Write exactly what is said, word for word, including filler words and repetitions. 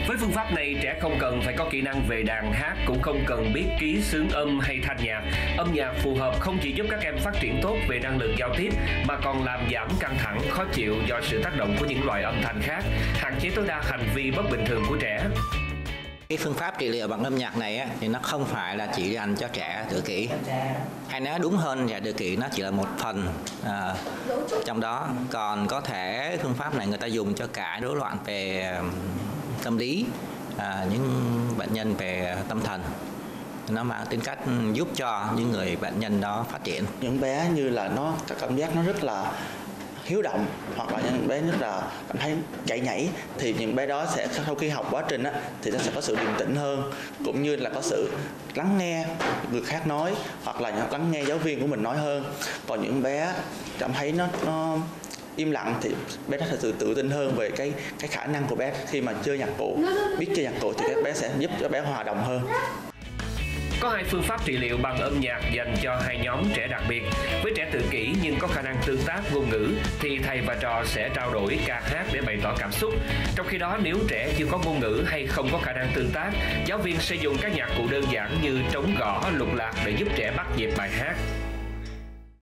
Với phương pháp này, trẻ không cần phải có kỹ năng về đàn hát, cũng không cần biết ký xướng âm hay thanh nhạc. Âm nhạc phù hợp không chỉ giúp các em phát triển tốt về năng lực giao tiếp, mà còn làm giảm căng thẳng, khó chịu do sự tác động của những loại âm thanh khác, hạn chế tối đa hành vi bất bình thường của trẻ. Cái phương pháp trị liệu bằng âm nhạc này á, thì nó không phải là chỉ dành cho trẻ tự kỷ, hay nói đúng hơn là tự kỷ nó chỉ là một phần à, trong đó. Còn có thể phương pháp này người ta dùng cho cả rối loạn về tâm lý, à, những bệnh nhân về tâm thần. Nó mang tính cách giúp cho những người bệnh nhân đó phát triển. Những bé như là nó cảm giác nó rất là hiếu động, hoặc là những bé rất là cảm thấy chạy nhảy, thì những bé đó sẽ sau khi học quá trình á, thì nó sẽ có sự điềm tĩnh hơn, cũng như là có sự lắng nghe người khác nói, hoặc là lắng nghe giáo viên của mình nói hơn. Còn những bé cảm thấy nó nó im lặng thì bé nó sẽ tự tự tin hơn về cái cái khả năng của bé khi mà chơi nhạc cụ, biết chơi nhạc cụ thì các bé sẽ giúp cho bé hòa đồng hơn. Có hai phương pháp trị liệu bằng âm nhạc dành cho hai nhóm trẻ đặc biệt. Với trẻ tự kỷ nhưng có khả năng tương tác ngôn ngữ thì thầy và trò sẽ trao đổi ca hát để bày tỏ cảm xúc. Trong khi đó, nếu trẻ chưa có ngôn ngữ hay không có khả năng tương tác, giáo viên sẽ dùng các nhạc cụ đơn giản như trống gõ, lục lạc để giúp trẻ bắt nhịp bài hát.